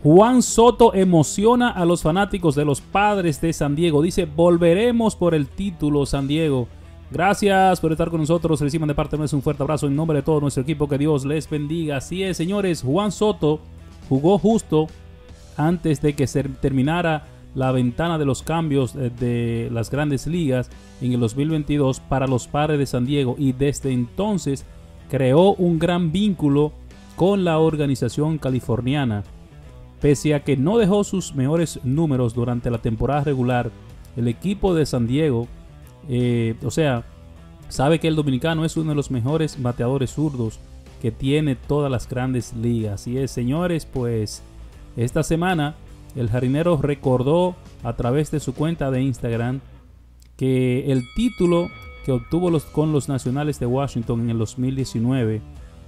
Juan Soto emociona a los fanáticos de los Padres de San Diego. Dice, volveremos por el título, San Diego. Gracias por estar con nosotros. Reciban de parte nuestra un fuerte abrazo en nombre de todo nuestro equipo. Que Dios les bendiga. Así es, señores. Juan Soto jugó justo antes de que se terminara la ventana de los cambios de las grandes ligas en el 2022 para los Padres de San Diego. Y desde entonces creó un gran vínculo con la organización californiana. Pese a que no dejó sus mejores números durante la temporada regular, el equipo de San Diego, sabe que el dominicano es uno de los mejores bateadores zurdos que tiene todas las grandes ligas. Y es, señores, pues esta semana el jardinero recordó a través de su cuenta de Instagram que el título que obtuvo con los Nacionales de Washington en el 2019,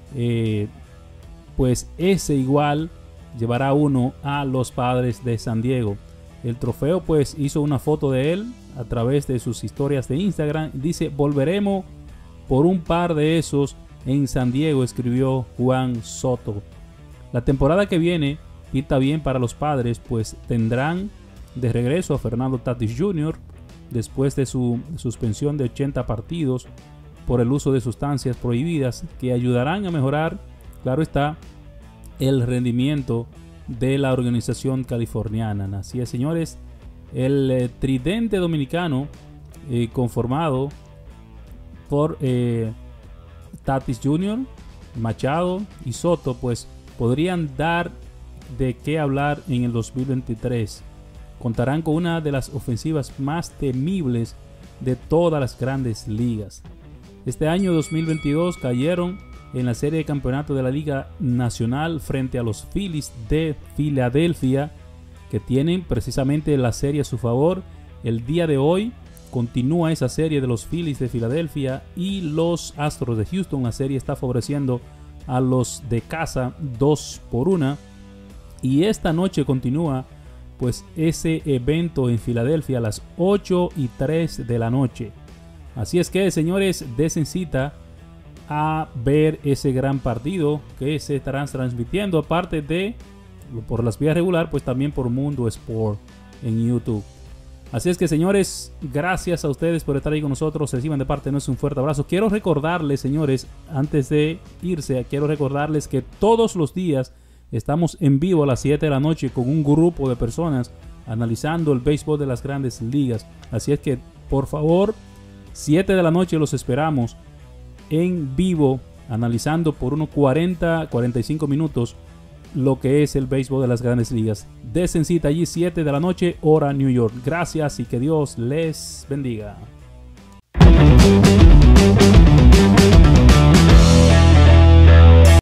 pues ese igual llevará uno a los Padres de San Diego. El trofeo pues hizo una foto de él a través de sus historias de Instagram. Dice, volveremos por un par de esos en San Diego, escribió Juan Soto. La temporada que viene pinta bien para los Padres, pues tendrán de regreso a Fernando Tatis Jr. después de su suspensión de 80 partidos por el uso de sustancias prohibidas que ayudarán a mejorar, claro está, el rendimiento de la organización californiana. Así es, señores, el tridente dominicano conformado por Tatis Jr., Machado y Soto, pues podrían dar de qué hablar en el 2023. Contarán con una de las ofensivas más temibles de todas las grandes ligas. Este año 2022 cayeron en la serie de campeonato de la Liga Nacional frente a los Phillies de Filadelfia, que tienen precisamente la serie a su favor. El día de hoy continúa esa serie de los Phillies de Filadelfia y los Astros de Houston. La serie está favoreciendo a los de casa 2-1. Y esta noche continúa pues ese evento en Filadelfia a las 8:03 de la noche. Así es que, señores, desen cita a ver ese gran partido que se estarán transmitiendo, aparte de por las vías regular, pues también por Mundo Sport en YouTube. Así es que, señores, gracias a ustedes por estar ahí con nosotros. Reciban de parte de nosotros un fuerte abrazo. Quiero recordarles, señores, antes de irse, quiero recordarles que todos los días estamos en vivo a las 7 de la noche con un grupo de personas analizando el béisbol de las grandes ligas. Así es que, por favor, 7 de la noche los esperamos en vivo, analizando por unos 40-45 minutos lo que es el béisbol de las grandes ligas. Desen cita allí 7 de la noche, hora New York. Gracias y que Dios les bendiga.